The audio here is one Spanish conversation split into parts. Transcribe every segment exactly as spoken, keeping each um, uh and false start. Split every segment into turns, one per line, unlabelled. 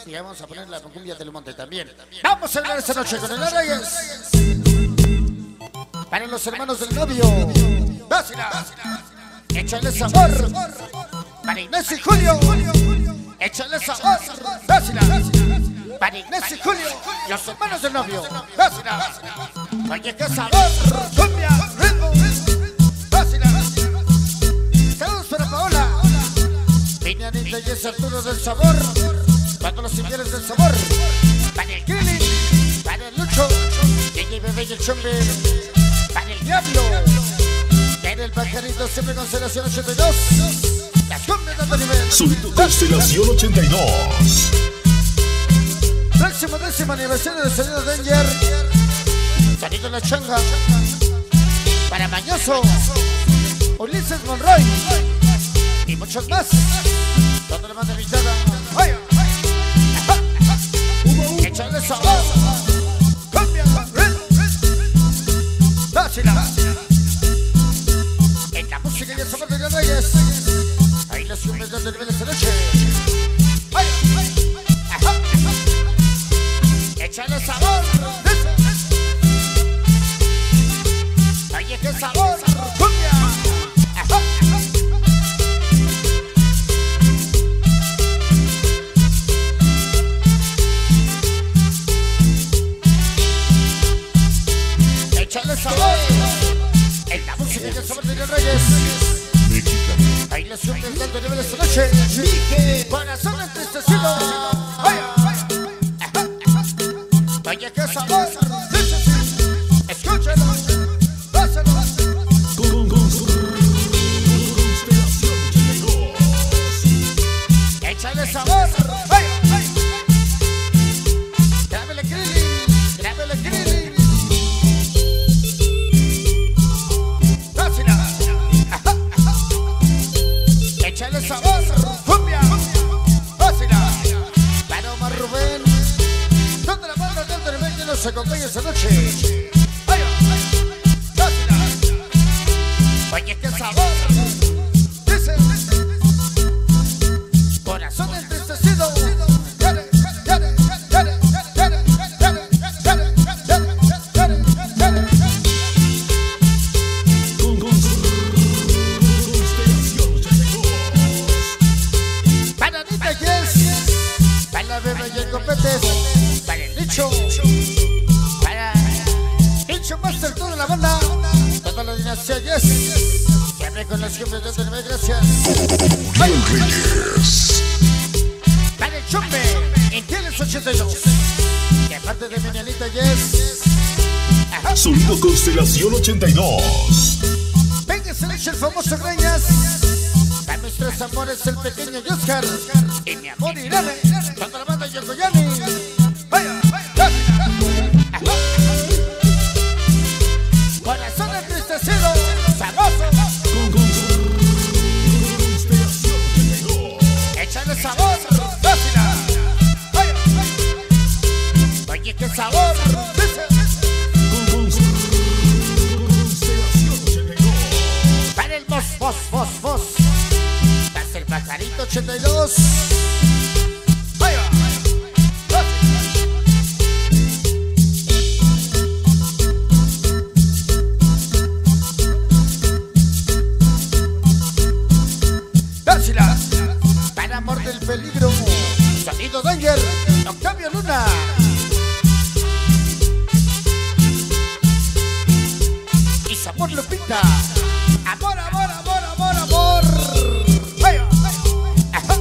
Y vamos a poner la cumbia del monte también. Vamos a hablar esta noche con el Reyes. Para los hermanos del novio. Vásila. Échale sabor. Para Inés y Julio. Échale sabor. Vásila. Para Inés y Julio. Los hermanos del novio. Vásila. Oye, qué sabor. Cumbia, ritmo. Vásila. Saludos para Paola. Piña Anita y es Arturo del Sabor. Para los infieles del sabor. Para el Kili. Para el Lucho. D J Bebé y el Chombe. Para el Diablo. Para el Pajarito, siempre Constelación ochenta y dos. Las cumbias de alto nivel.
Sonido Constelación ochenta y dos.
Próximo décimo aniversario de Sonido Danger. Sonido La Changa. Para Mañoso. Ulises Monroy. Y muchos más. Toda la banda invitada. Échale sabor. Cumbia, Vásila. En la música y el sabor de los Reyes. Ahí las cumbias de nivel esta noche. Échale sabor. Oye, qué sabor. Cumbia. Échale sabor. En la música y el sabor de los Reyes. Ahí las cumbias de alto nivel esta noche. Corazón entristecido. Oye, qué sabor. Escúchalo. Pásalo. Échale sabor. Grábele Krillin. Grábele Krillin. Vásila. Échale sabor. Cumbia. Vásila. Para Omar Rubén. Toda la banda del Termen que nos acompaña esta noche. Vásila. Oye, qué sabor. Dice. Corazón entristecido. Dale, dale, dale, dale, dale, dale, dale, dale, dale. Para Anita Yes. Para la Beba y el Copetes. Para el Nicho. Para Nicho Master, toda la banda. Toda la dinastía Yes. Siempre con las cumbias de alto nivel, gracias.
Reyes.
Para el Chombe, Infieles ochenta y dos. Y aparte de mi Anita Yes. Ajá.
Sonido Constelación ochenta y dos.
Venga, se le echa el famoso Greñas. Para mis tres amores, el pequeño Oscar. Y mi amor Irene. Toda la banda Yokoyani. Vaya, vaya. Ajá. Corazón entristecido. Sabroso. Échale sabor. Vásila. Vaya, vaya. Oye, qué sabor. Para el boss, boss, boss, boss. Para el Pajarito ochenta y dos. Vaya. Vásila. Para Amor del Peligro. Sonido Danger. Octavio Luna. Y Sabor Lupita. Amor, amor, amor, amor, amor. Vaya. Ajá.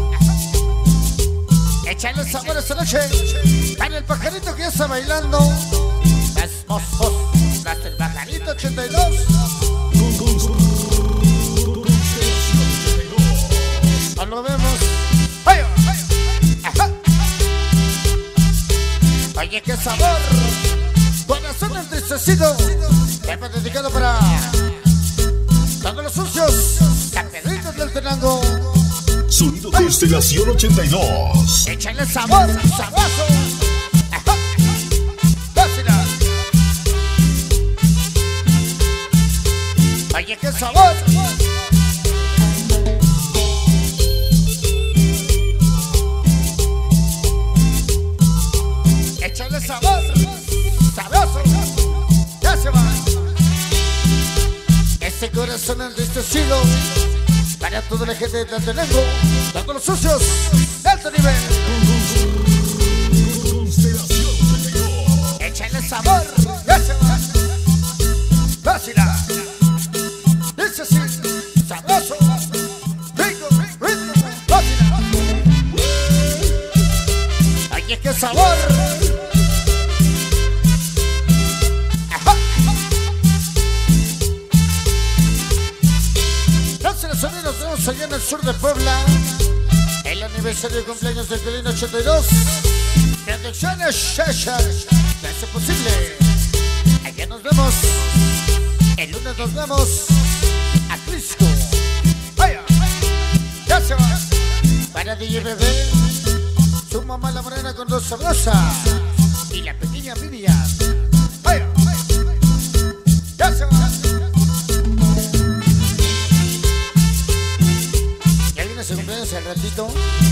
Échale sabor esta noche. Para el Pajarito que ya está bailando. Las vos, vos. Las del Pajarito ochenta y dos. No lo vemos. Vaya. Ajá. Oye, qué sabor. Corazón entristecido. Tema dedicado para todos los sucios. Campeones del Tenango.
Sonido Constelación ochenta y dos.
Échale sabor, sabroso. Ajá. Vásila. Oye, qué sabor. sabor, sabroso, ya se va. Este corazón entristecido para toda la gente de Tlaltenango, todos los sucios de alto nivel. Échale sabor, ya se va. Vacila, dice así, sabroso, rico, rico, vacila. Oye, qué sabor. Ajá. Gracias, sonidos, nos vemos allá en el sur de Puebla. El aniversario de cumpleaños del Pelín ochenta y dos. Producciones Shasha. No es posible. Allá nos vemos. El lunes nos vemos a Crisco. Vaya, ya se va. Para D J Bebé, su mamá la morena con dos sabrosas y la pequeña Vivian. Vaya, ya se va. Ya viene su cumpleaños al ratito.